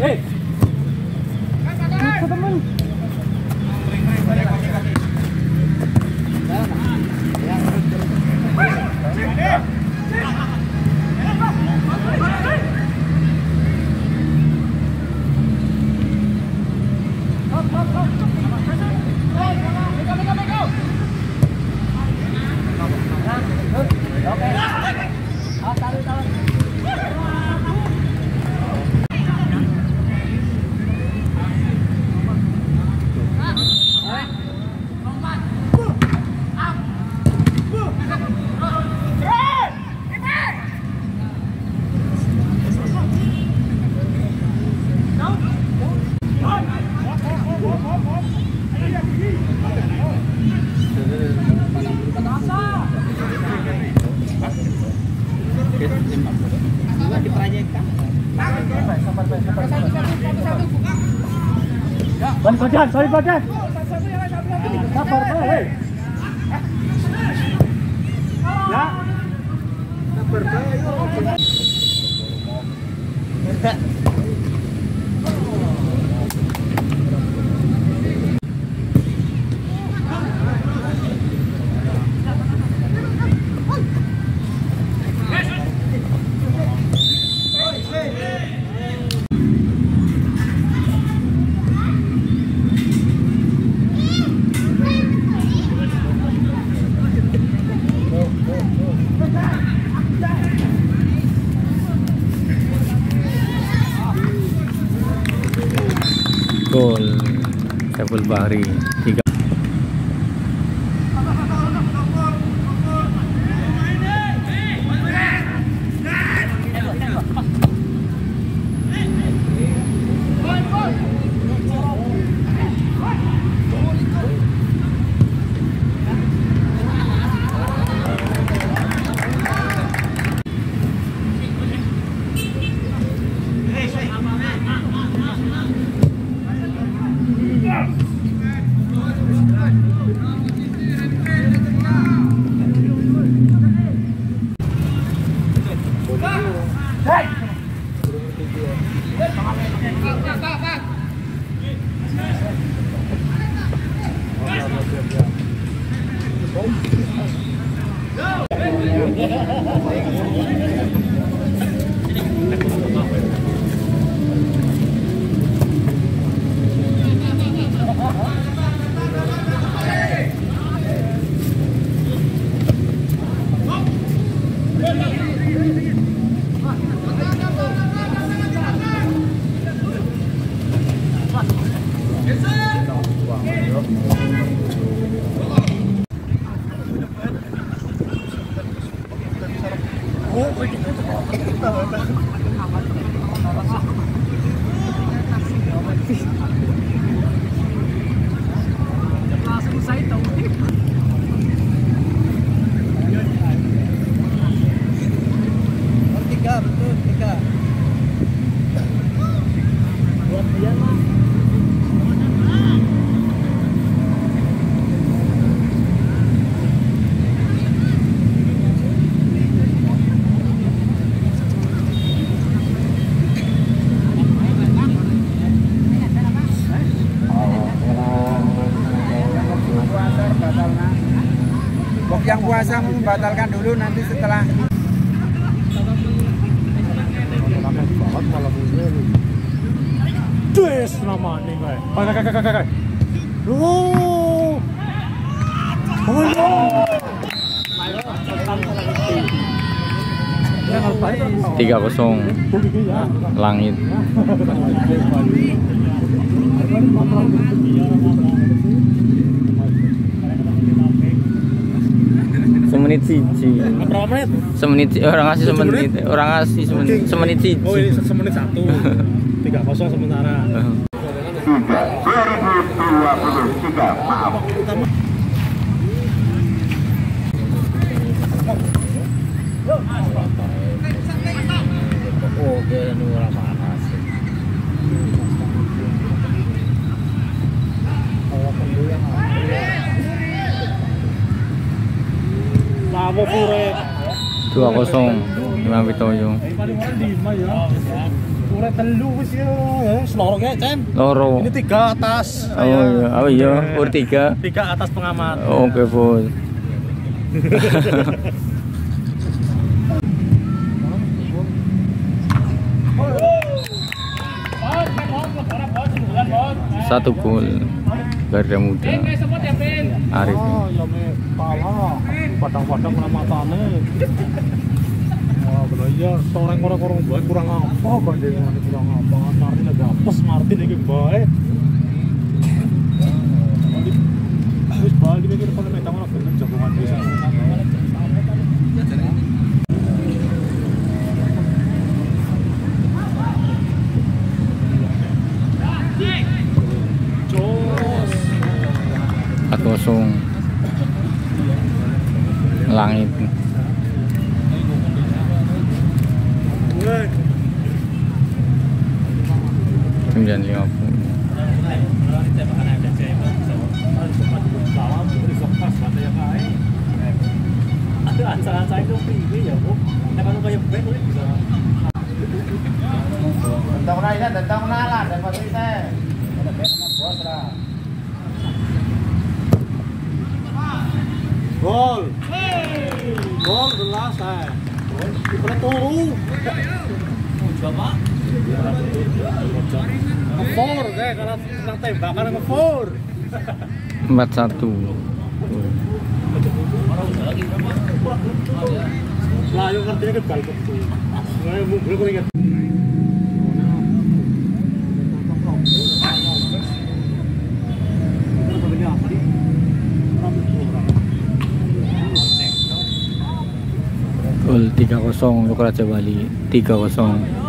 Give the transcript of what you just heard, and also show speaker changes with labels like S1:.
S1: teman. Badan, sorry badan. Sabar, hei. Ya. Sabar, ayo.
S2: Gol Saiful Bahri 3.
S3: Yang puasa membatalkan dulu, nanti setelah
S1: Des namanya gue. Kakak.
S2: 3-0 Langit. Semenit siji. Semenit orang ngasih semenit. Orang ngasih semenit siji.
S1: Oh ini semenit 1. 3-0 sementara.
S4: 2023, maaf.
S2: Oke, ini orang panas.
S1: Labo pure.
S2: 2-0 Imam Pitoyo.
S1: Pure telu wis ya. loro kayak Cem.
S2: Loro.
S1: Ini 3 atas.
S2: Oh iya, ur 3.
S1: 3 atas pengamat.
S2: Oke, Bos. Satu gol Garuda Muda. Arif.
S1: Oh, ya me pala. Padang-padang kena matane. Wah, bener ya, toreng orang-orang baik kurang apa bandingannya kurang apa. Martin agak apes Martin iki baik. Wis balik iki depan metang ora bener jagongan bisa.
S2: Kosong langit 950.
S3: Tentang nalar dan pasir bos lah.
S1: Gol. Gol jelas saya. Kita turu. Coba. Ngefor kayak karena kena tembakan ngefor.
S2: 4-1.
S1: Lah yo ngerti ke bal betul. Lah yo munggul kok inget.
S2: Gol 3-0 untuk Raja Bali. 3-0.